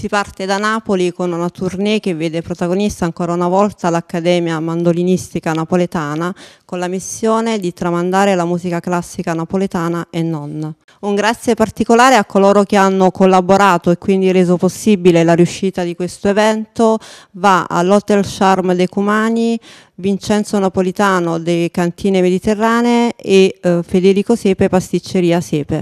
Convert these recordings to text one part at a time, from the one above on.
Si parte da Napoli con una tournée che vede protagonista ancora una volta l'Accademia Mandolinistica Napoletana, con la missione di tramandare la musica classica napoletana e non. Un grazie particolare a coloro che hanno collaborato e quindi reso possibile la riuscita di questo evento va all'Hotel Charme dei Cumani, Vincenzo Napolitano dei Cantine Mediterranee e Federico Sepe, Pasticceria Sepe.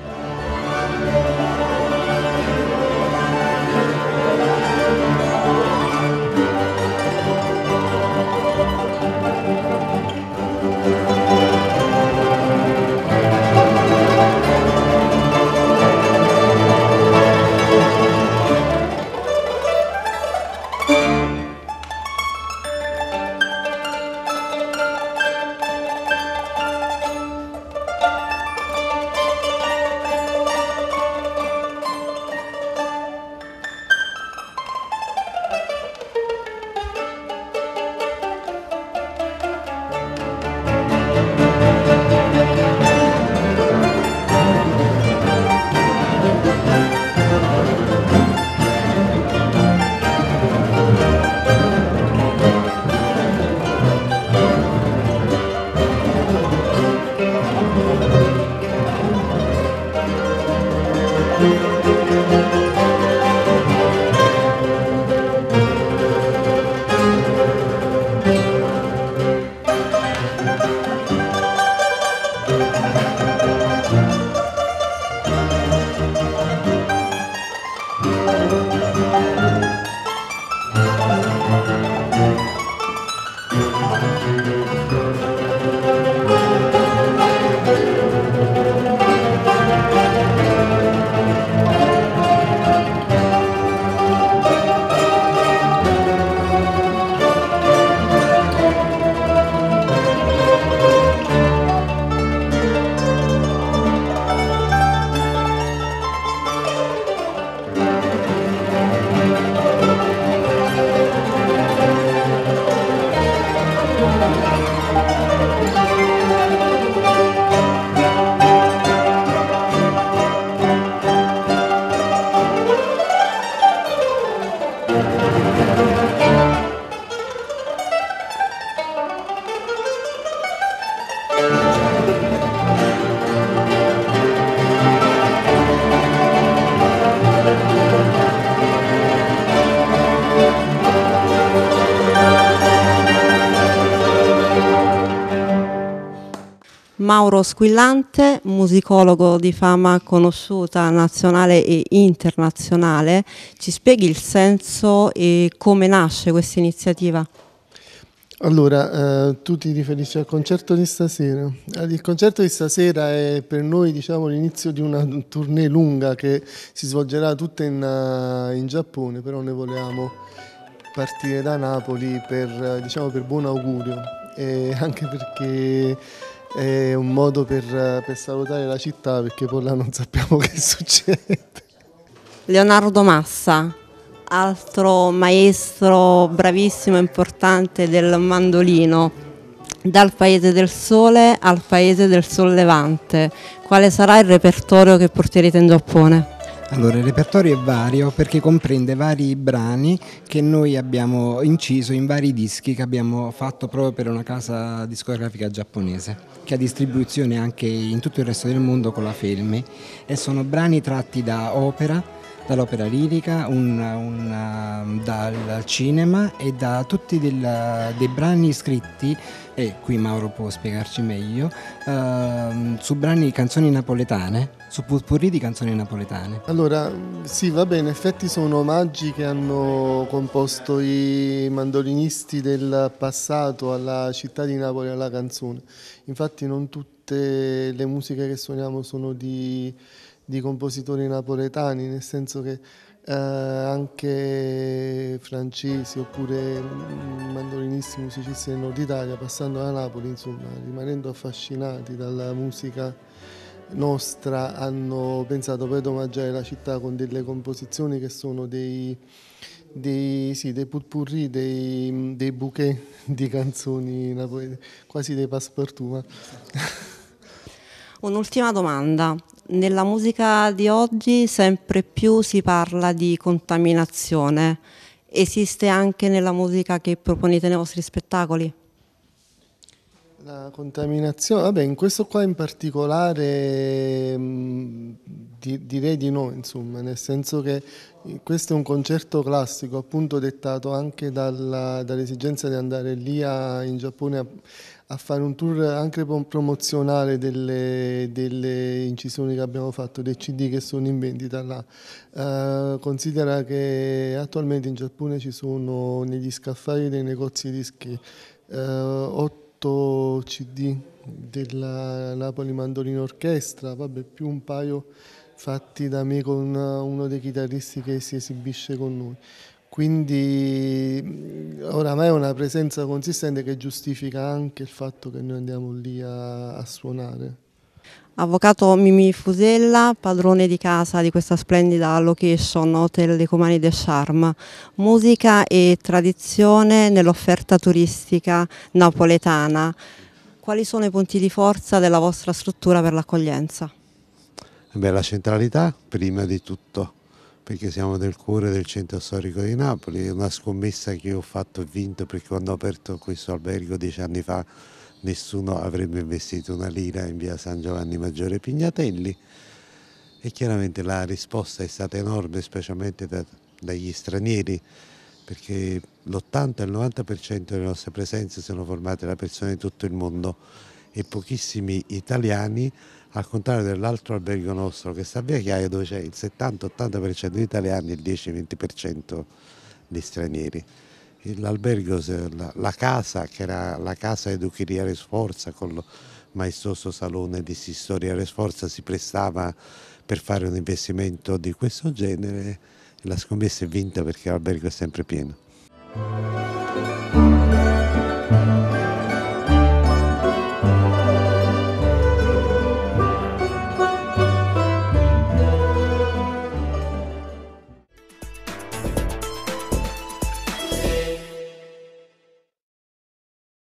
Mauro Squillante, musicologo di fama conosciuta nazionale e internazionale, ci spieghi il senso e come nasce questa iniziativa? Allora, tu ti riferisci al concerto di stasera? Il concerto di stasera è per noi, diciamo, l'inizio di una tournée lunga che si svolgerà tutta in Giappone, però noi volevamo partire da Napoli per, diciamo, per buon augurio e anche perché è un modo per salutare la città, perché poi là non sappiamo che succede. Leonardo Massa, altro maestro bravissimo e importante del mandolino, dal Paese del Sole al Paese del Sollevante. Quale sarà il repertorio che porterete in Giappone? Allora, il repertorio è vario perché comprende vari brani che noi abbiamo inciso in vari dischi che abbiamo fatto proprio per una casa discografica giapponese che ha distribuzione anche in tutto il resto del mondo con la Felmi, e sono brani tratti da opera, dall'opera lirica, dal cinema e da tutti dei brani scritti, e qui Mauro può spiegarci meglio, su brani di canzoni napoletane, su potpourri di canzoni napoletane. Allora, sì, va bene, in effetti sono omaggi che hanno composto i mandolinisti del passato alla città di Napoli, alla canzone. Infatti non tutte le musiche che suoniamo sono di compositori napoletani, nel senso che anche francesi oppure mandolinisti, musicisti del nord Italia, passando da Napoli, insomma, rimanendo affascinati dalla musica nostra, hanno pensato poi di omaggiare la città con delle composizioni che sono dei potpourri, dei bouquet di canzoni napoletane, quasi dei passepartout. Un'ultima domanda. Nella musica di oggi sempre più si parla di contaminazione. Esiste anche nella musica che proponete nei vostri spettacoli? La contaminazione, vabbè, in questo qua in particolare direi di no, insomma, nel senso che questo è un concerto classico, appunto dettato anche dall'esigenza di andare lì in Giappone a fare un tour anche promozionale delle incisioni che abbiamo fatto, dei CD che sono in vendita là. Considera che attualmente in Giappone ci sono negli scaffali dei negozi dischi 8 CD della Napoli Mandolino Orchestra, vabbè, più un paio fatti da me con uno dei chitarristi che si esibisce con noi. Quindi oramai è una presenza consistente che giustifica anche il fatto che noi andiamo lì a suonare. Avvocato Mimì Fusella, padrone di casa di questa splendida location, Hotel Decumani de Charme. Musica e tradizione nell'offerta turistica napoletana. Quali sono i punti di forza della vostra struttura per l'accoglienza? Beh, la centralità prima di tutto, perché siamo nel cuore del centro storico di Napoli. È una scommessa che io ho fatto e vinto, perché quando ho aperto questo albergo 10 anni fa nessuno avrebbe investito una lira in via San Giovanni Maggiore Pignatelli, e chiaramente la risposta è stata enorme, specialmente dagli stranieri, perché l'80 e il 90% delle nostre presenze sono formate da persone di tutto il mondo e pochissimi italiani, al contrario dell'altro albergo nostro che sta a Via Chiaia, dove c'è il 70-80% di italiani e il 10-20% di stranieri. L'albergo, la casa, che era la casa di Ducheria Re Sforza, con il maestoso salone di Sistoria Re Sforza, si prestava per fare un investimento di questo genere, e la scommessa è vinta perché l'albergo è sempre pieno.